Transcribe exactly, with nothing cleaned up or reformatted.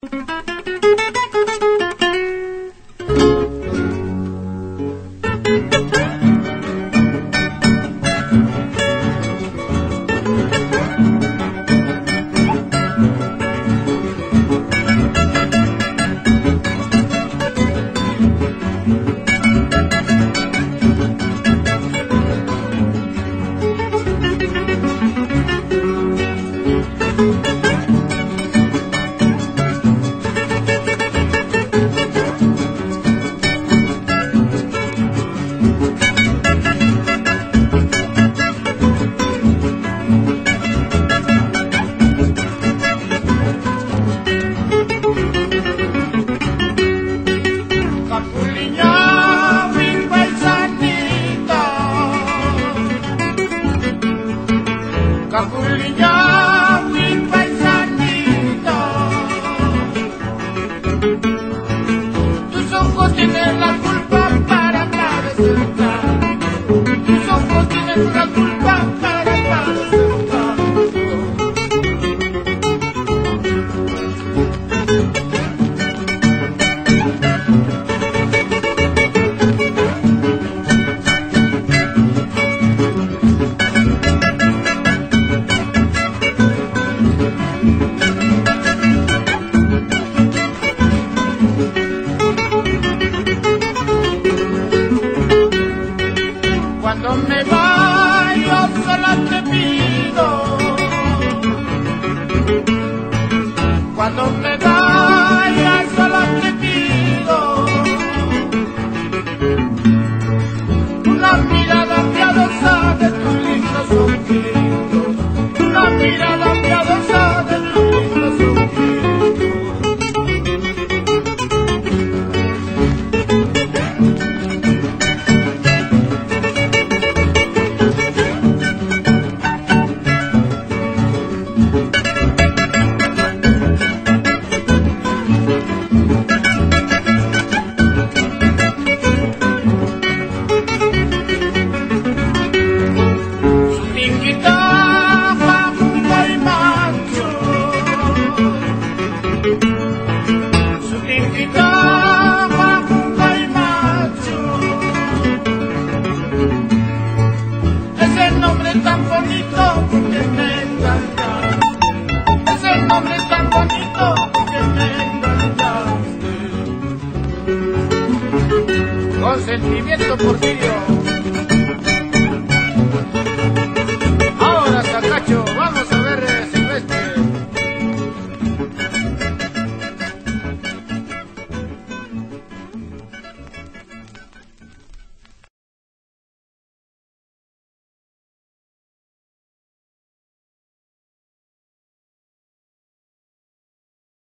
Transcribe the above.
Capulina, mi paisanito, tus ojos tienen la culpa para parecer, tus ojos tienen la culpa para parecer. Cuando me vaya sola te pido, cuando me vaya sola te pido una mirada piadosa de tus lindos ojitos, una mirada piadosa de tus lindos ojitos. Tan bonito que me encanta, ese nombre tan bonito que me encantaste, con sentimiento Porfirio.